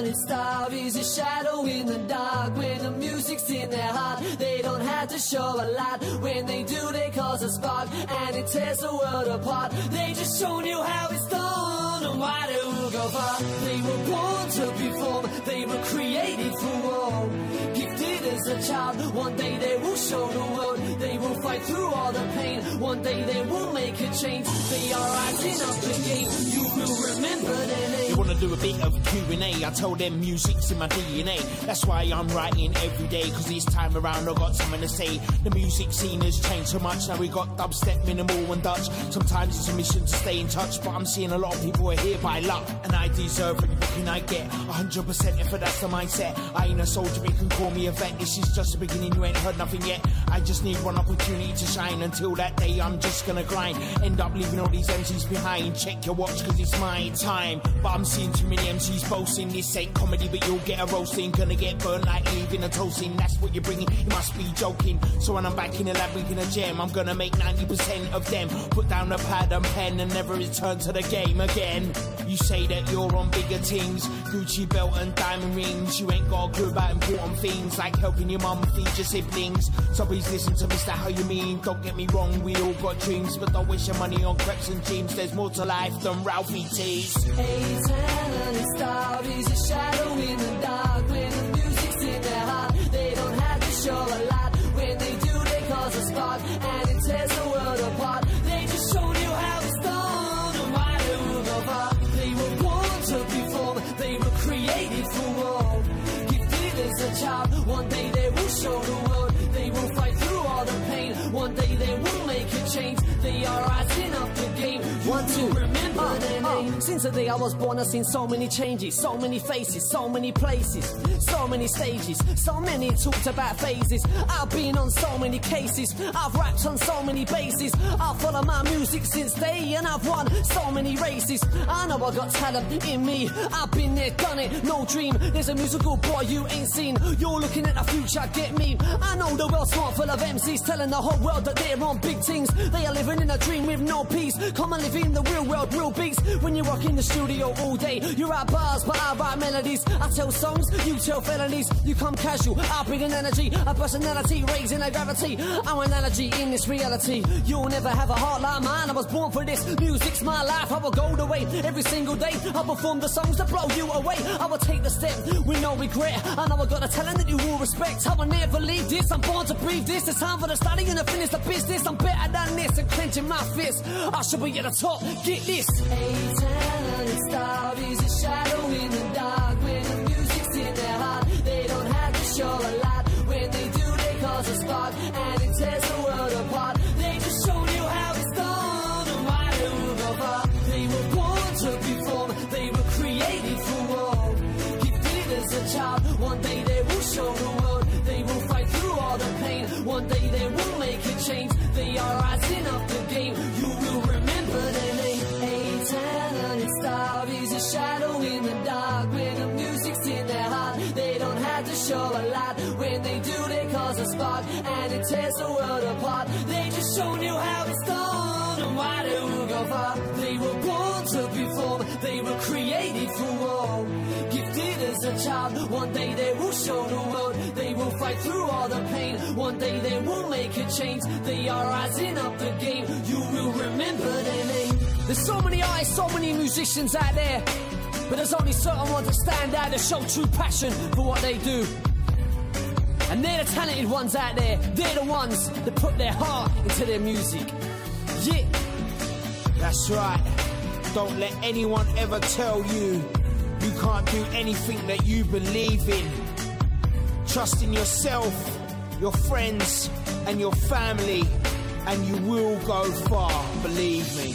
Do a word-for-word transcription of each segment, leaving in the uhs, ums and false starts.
turning star is a shadow in the dark. When the music's in their heart, they don't have to show a lot. When they do, they cause a spark, and it tears the world apart. They just shown you how it's done, and why they will go far. They were born to perform, they were created for war. Gifted as a child, one day they will show the world. They will fight through all the pain, one day they will make a change. They are rising up the game, you will remember their name. You wanna do a bit of Q and A, I tell them music's in my D N A. That's why I'm writing every day, cause this time around I got something to say. The music scene has changed so much, now we got dubstep, minimal and Dutch. Sometimes it's a mission to stay in touch, but I'm seeing a lot of people are here by luck, and I deserve everything I get. one hundred percent effort, that's the mindset. I ain't a soldier, but you can call me a vet. This is just the beginning, you ain't heard nothing yet. I just need one opportunity to shine. Until that day I'm just gonna grind, end up leaving all these M Cs behind. Check your watch cause it's my time, but I'm seeing too many M Cs boasting. This ain't comedy, but you'll get a roasting. Gonna get burnt like leaving a toasting. That's what you're bringing, you must be joking. So when I'm back in the lab making a jam, I'm gonna make ninety percent of them put down the pad and pen and never return to the game again. You say that you're on bigger things, Gucci belt and diamond rings. You ain't got a clue about important things, like helping your mum feed your siblings. So please listen to me, is that how you mean? Don't get me wrong, we all got dreams, but don't waste your money on crepes and jeans. There's more to life than Ralphie tees. A turning star is a shadow in the dark. When the music's in their heart, they don't have to show a lot. When they do, they cause a spark, and it tears the world apart. They just show you how it's done, and why they will go far. They were born to perform, they were created for war. Gifted as a child, one day they will show the world. They will fight through all the pain, one day they will make a change. They are rising up the game, you One, two. will remember Uh, their uh, name. Since the day I was born, I've seen so many changes, so many faces, so many places, so many stages, so many talked about phases. I've been on so many cases, I've rapped on so many bases. I've followed my music since day, and I've won so many races. I know I got talent in me, I've been there, done it, no dream. There's a musical boy you ain't seen, you're looking at the future, get me. I know the world's smart full of M Cs, telling the whole world that they're on big things. They are living in a dream with no peace. Come and live in the real world, real beats. When you rock in the studio all day, you write bars, but I write melodies. I tell songs, you tell felonies. You come casual, I bring an energy, a personality, raising a gravity. I'm an analogy in this reality. You'll never have a heart like mine. I was born for this, music's my life. I will go the way every single day. I perform the songs that blow you away. I will take the step with no regret. I know I got a talent that you will respect. I will never leave this, I'm born to breathe this. It's time for the study and to finish the business. I'm better than this, and clenching my fist, I should be at the top, get this. A turning star is a shadow in the dark. When the music's in their heart, they don't have to show a lot. When they do, they cause a spark, and it tears the world apart. They just show you how it's done, and why they will go far. They were born to perform, they were created for war. Gifted as a child, one day they will show the world. They will fight through all the pain, one day they will make a change. They are rising up the game, you will remember their name. A turning star is a shadow in the dark. When the music's in their heart, they don't have to show a lot. When they do, they cause a spark, and it tears the world apart. They just shown you how it's done, and why they will go far. They were born to perform, they were created for war. Gifted as a child, one day they will show the world. They will fight through all the pain, one day they will make a change. They are rising up the game, you will remember their name. There's so many artists, so many musicians out there, but there's only certain ones that stand out, that show true passion for what they do. And they're the talented ones out there. They're the ones that put their heart into their music. Yeah. That's right. Don't let anyone ever tell you you can't do anything that you believe in. Trust in yourself, your friends, and your family, and you will go far, believe me.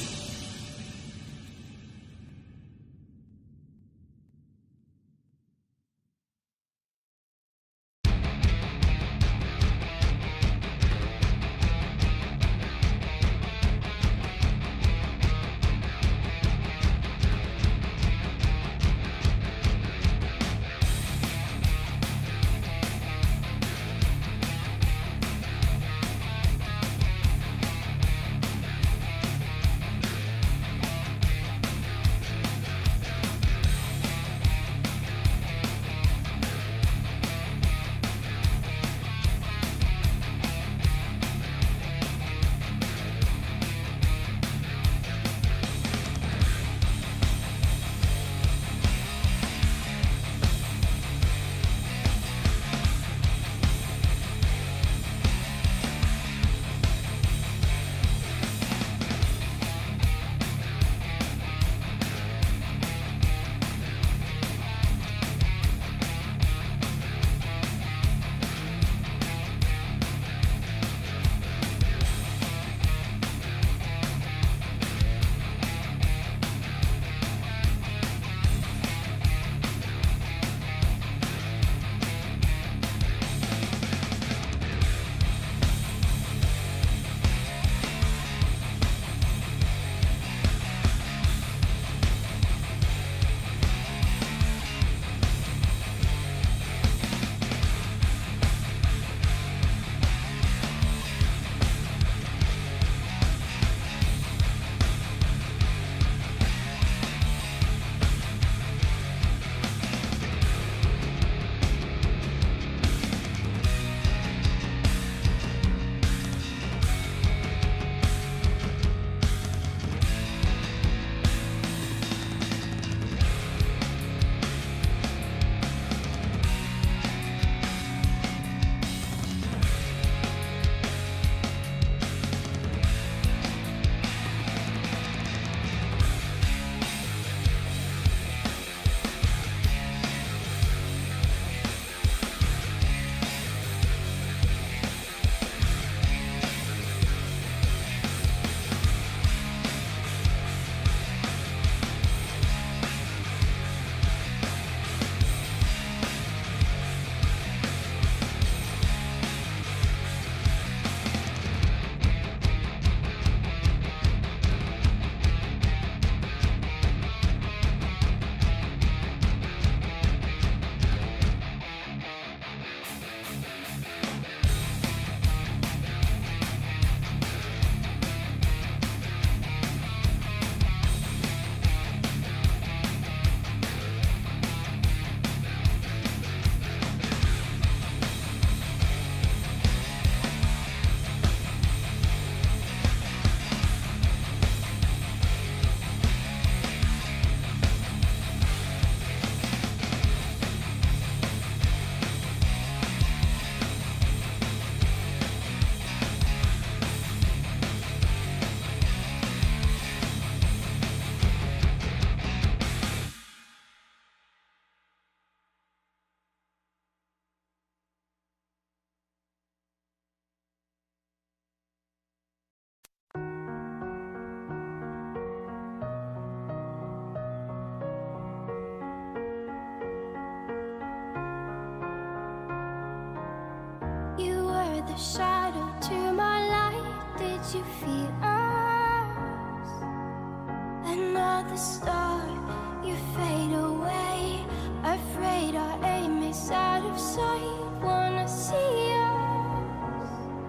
the shadow to my light. Did you feel us? Another star, you fade away. Afraid our aim is out of sight. Wanna see us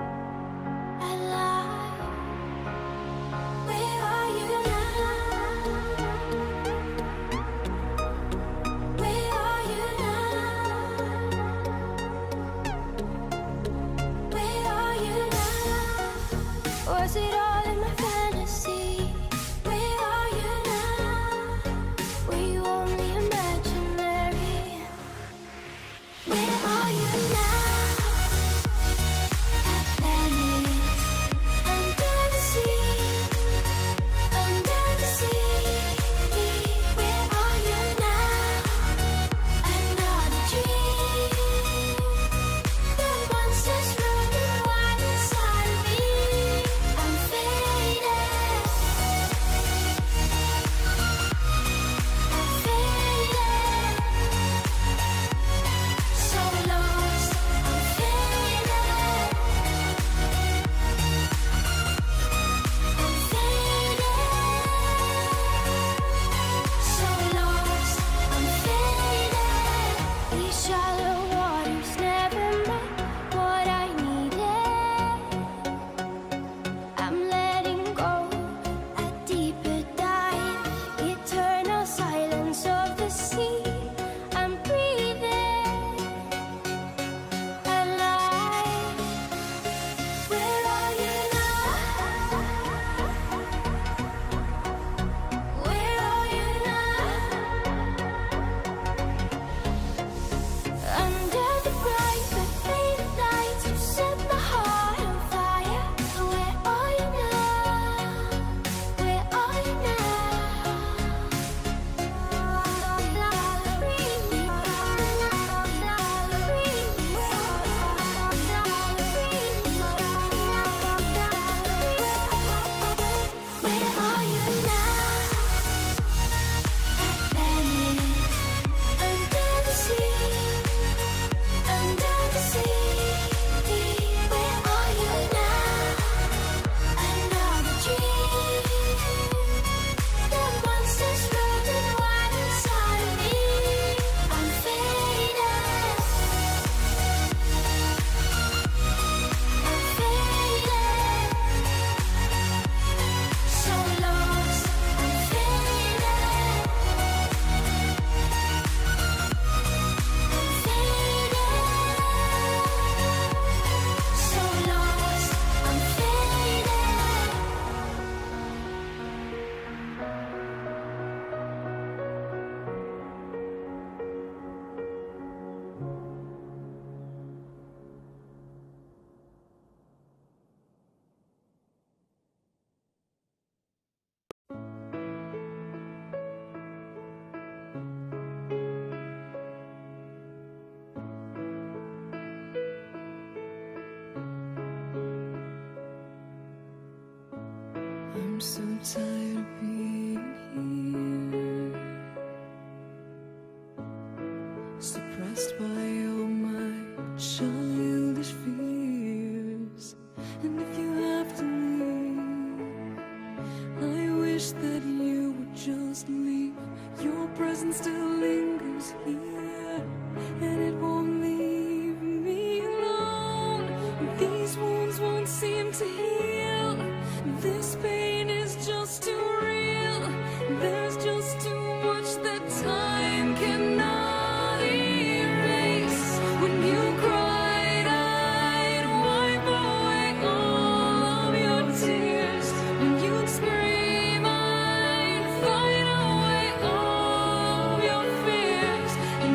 alive. Where are you now? Where are you now? Where are you now? Was it all in my fantasy? Where are you now? Were you only imaginary? Where are you now? Atlantis, under the sea, under the sea. Where are you now? Another dream. The monsters running wild inside of me. I'm faded. I'm faded. So lost, I'm faded. I'm faded. So lost, I'm faded. These shallow waters never met what I needed. I'm letting go a deeper dive. Eternal silence of the sea. I'm breathing alive. Where are you now? Where are you now? Under the bright but faded lights, you set my heart on fire. Where are you now? Where are you Where are you now? Atlantis, under the sea, under the sea. Where are you now? Another dream. The monsters running wild inside of me. I'm faded. I'm faded. So lost, I'm faded. I'm faded. So lost, I'm I'm so tired of being here, suppressed by all my childish fears. And if you have to leave, I wish that you would just leave. Your presence still lingers here, and it won't leave me alone. These wounds won't seem to heal. This pain is just too real. There's just too much that time cannot erase. When you cried, I'd wipe away all of your tears. When you'd scream, I'd fight away all of your fears. And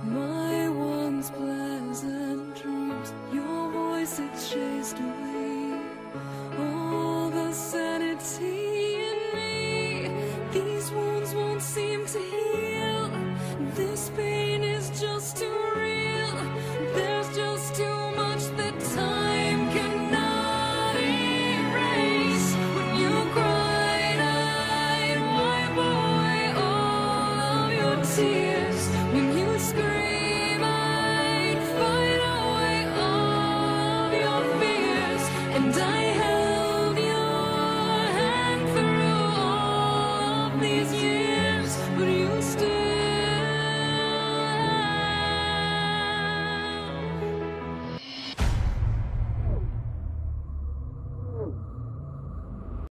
my once pleasant dreams. Your voice, it chased away all the sanity in me. These wounds won't seem to heal. This pain is just too real. There's just too much that time cannot erase. When you cried, I'd wipe away all of your tears. When you scream, I'd fight away all of your fears. And I held your hand through all of these years.